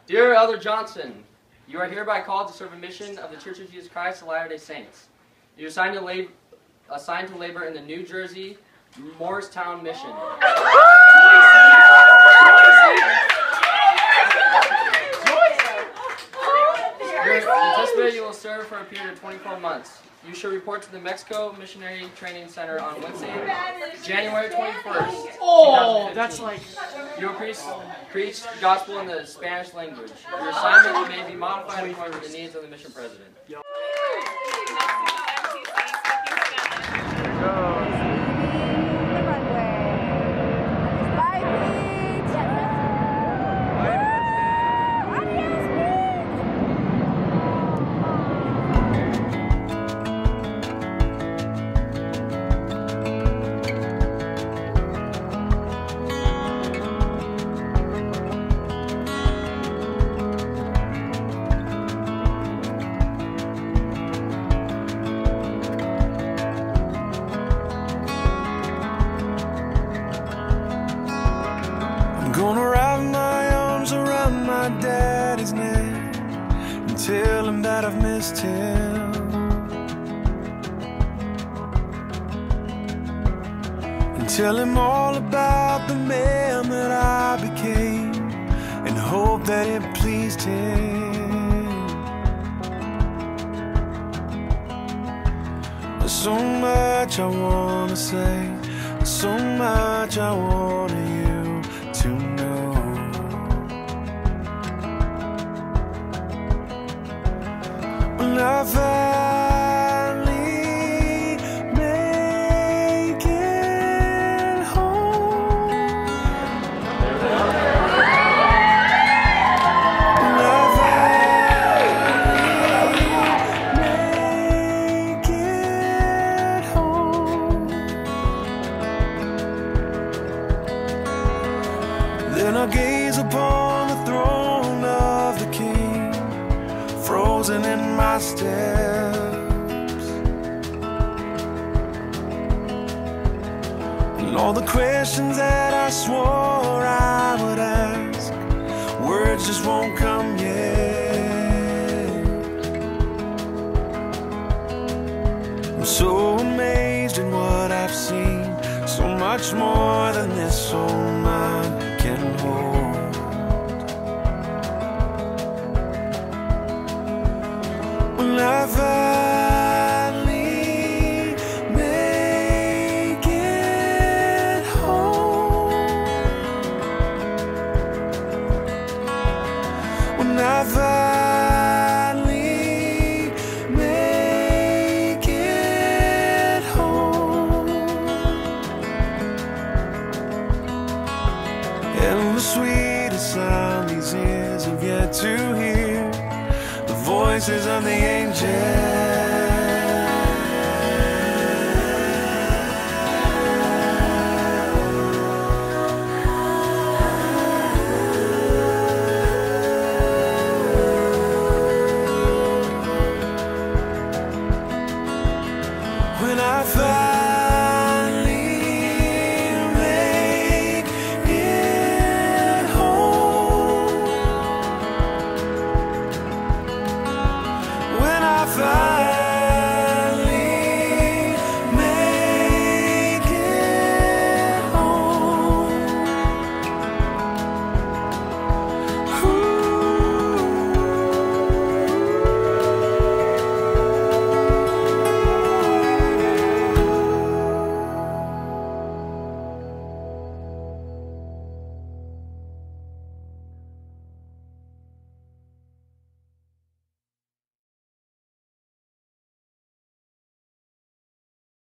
Dear Elder Johnson, you are hereby called to serve a mission of the Church of Jesus Christ of Latter-day Saints. You are assigned to labor in the New Jersey Morristown Mission. You will serve for a period of 24 months. You shall report to the Mexico Missionary Training Center on Wednesday, January 21st. Oh, that's like... You will preach the gospel in the Spanish language. Your assignment may be modified according to the needs of the mission president. Gonna wrap my arms around my daddy's neck and tell him that I've missed him, and tell him all about the man that I became, and hope that it pleased him. There's so much I wanna say, so much I want you to know. When I finally make it home, when I finally make it home, then I'll gaze upon the throne of the King, frozen in my steps, and all the questions that I swore I would ask, words just won't come yet. I'm so amazed in what I've seen, so much more than this old mind can hold. When I finally make it home, when I finally make it home, and the sweetest sound these ears have yet to hear, the voices of the angels